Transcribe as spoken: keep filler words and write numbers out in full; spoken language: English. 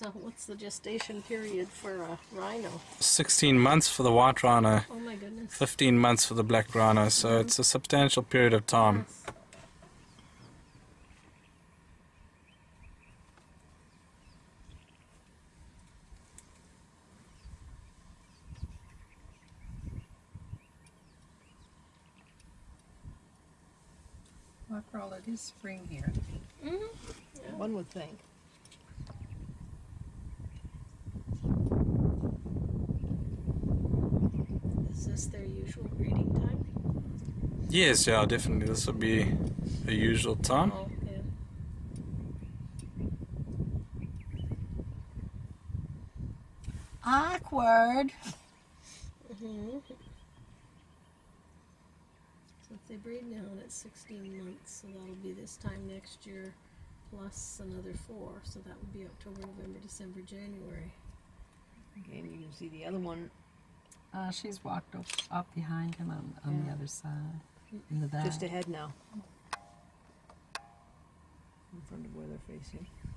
So what's the gestation period for a rhino? sixteen months for the white rhino, Oh my goodness. fifteen months for the black rhino, so mm-hmm. it's a substantial period of time. Yes. After all, it is spring here. Mm-hmm. Yeah. One would think. Is this their usual breeding time? Yes, yeah, definitely. This will be a usual time. Oh, yeah. Awkward. Mm-hmm. So if they breed now, it's sixteen months, so that'll be this time next year, plus another four, so that would be October, November, December, January. Again, you can see the other one. Uh, she's walked up, up behind him on, on Yeah. the other side, in the back. Just ahead now. In front of where they're facing.